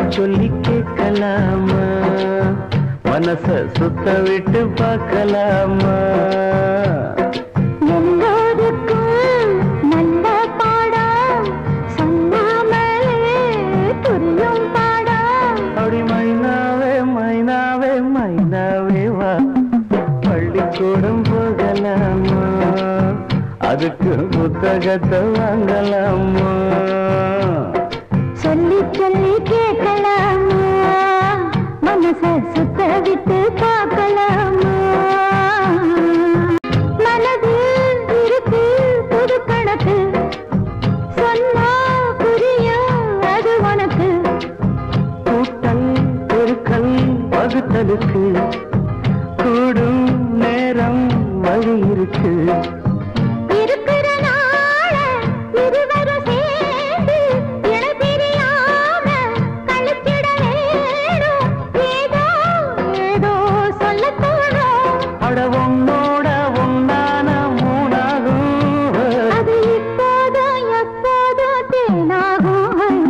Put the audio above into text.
சொல்லி கேட்கலாமா மனச சுத்த விட்டு பார்க்கலாமா எல்லோருக்கும் நல்ல பாடம் சொன்னாமலே புரியும் பாடம் அப்படி மைனாவே மைனாவே மைனாவே வா பள்ளிக்கூடம் போகலாமா அதுக்கு புத்தகத்தை வாங்கலாமா சொல்லி சொல்லி கேட்கலாமா மனச சுத்த விட்டு பார்க்கலாமா மனதில் இருக்கு புது கணக்கு சொன்னா புரியும் அது உனக்கு கூட்டல் பெருக்கல் வகுத்தலுக்கு கூடும் நேரம் வழி இருக்கு